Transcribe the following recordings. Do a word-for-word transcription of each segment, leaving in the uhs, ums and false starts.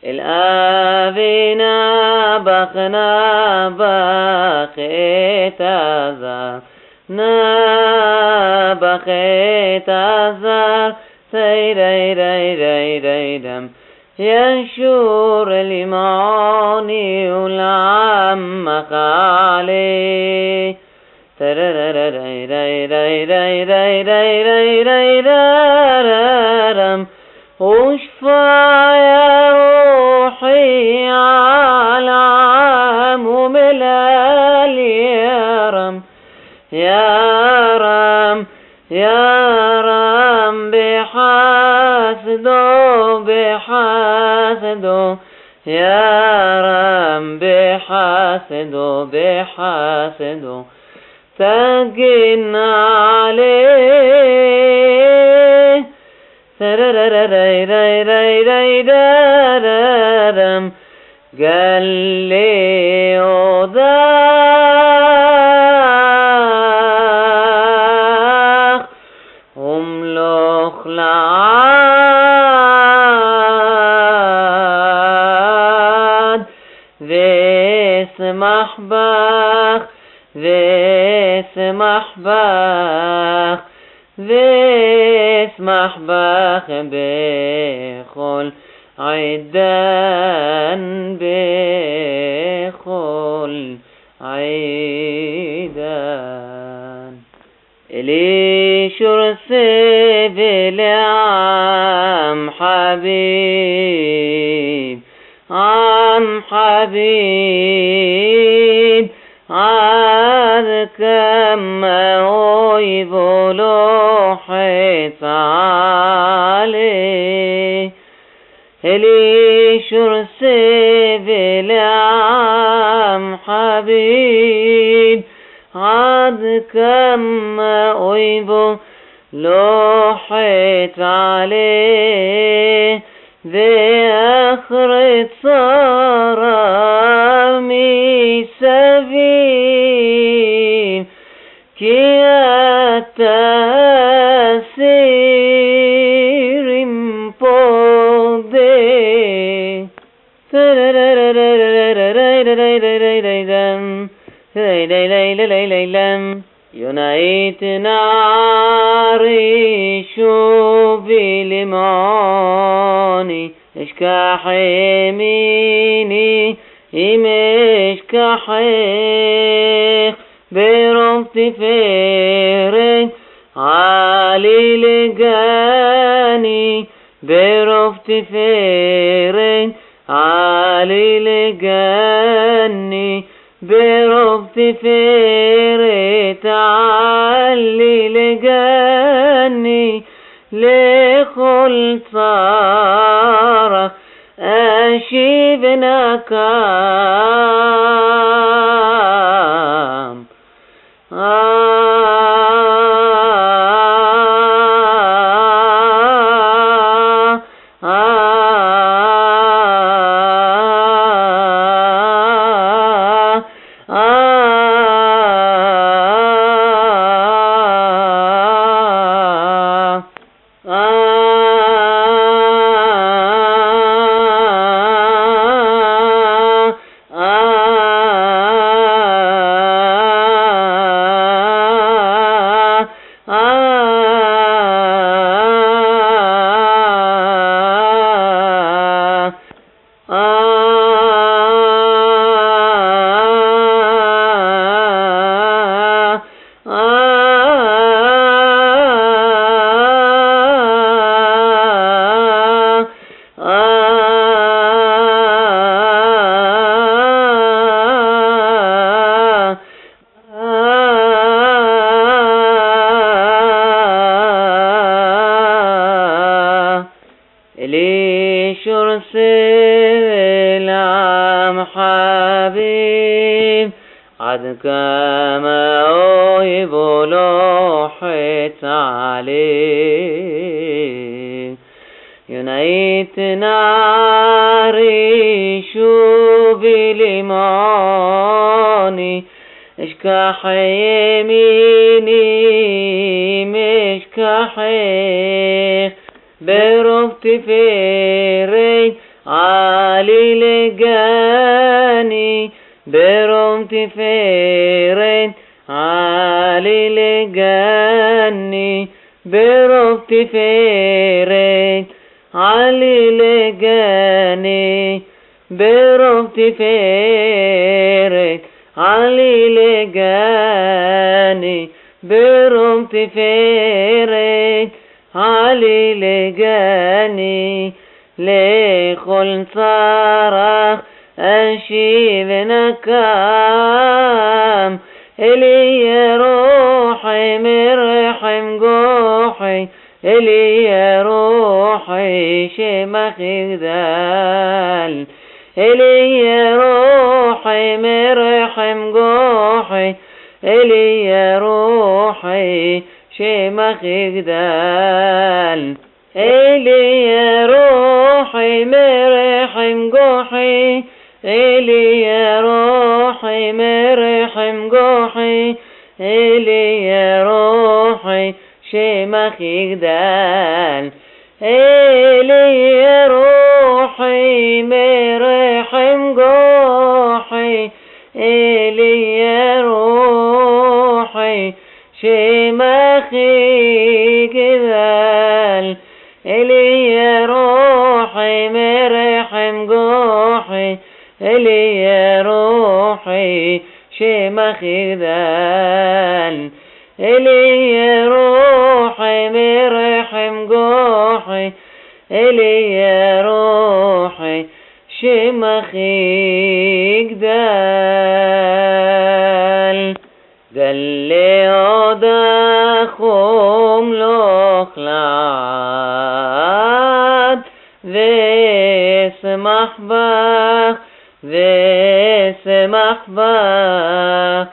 الآبنا بخنا بخيت أزار نا بخيت أزار سيري ري ري ري دم يشور المعاني والعم خالي ترى ري ري ري ري ري ري ري ري رم وشفا يا روحي على عام وملال يا رم يا رم يا رم بحاسدو بحاسدو يا رم بحاسدو بحاسدو تقن عليه سرررري ري ري ري رم قال لي وذاخ وملوخ لعاد ذي سمح باخ ذي سمح باخ ذي سمح باخ بخل عيدان بخل عيدان إلي شرسي بالعام حبيب عم حبيب عاد كم ويبولو حيث عليه إلي شرسي بالعام حبيب عاد كم ويبولو حيث عليه ذي آخرة صار مي سبيل كي التأثير مبودي ينايت ناري شو بلماني اشكح يميني يمشكح برمت فيرين عالي لقاني برمت فيرين عالي لقاني برمت فيرين تعالي لقاني لخل صار أشيبنا كام آه آه إلي شرسي العام حبيب عد كما يبولو حيت عليه ينايت ناري شو بلماني اشكح يميني مشكح برفت فيري עלי לגני ברום תפארת, עלי לגני ברום תפארת, עלי לגני ברום תפארת, עלי לגני ברום תפארת, עלי לגני לכל צרך אשיב נקם, אלי רוחי מרחם גוחי, אלי רוחי שמך יגדל, אלי רוחי מרחם גוחי, אלי רוחי שמך יגדל, אלי רוחי מרחם גוחי, אלי רוחי מרחם גוחי, אלי רוחי שמך יגדל, אלי רוחי מרחם גוחי, אלי רוחי שמך יגדל, אלי רוחי מרחם גוחי, אלי רוחי שמך יגדל, אלי רוחי מרחם גוחי, אלי רוחי שמך יגדל. גלי עודך ומלוך לעד, ושמח בך ושמח בך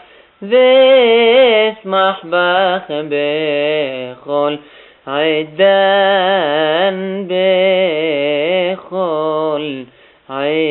ושמח בך בכל עידן, בכל עידן.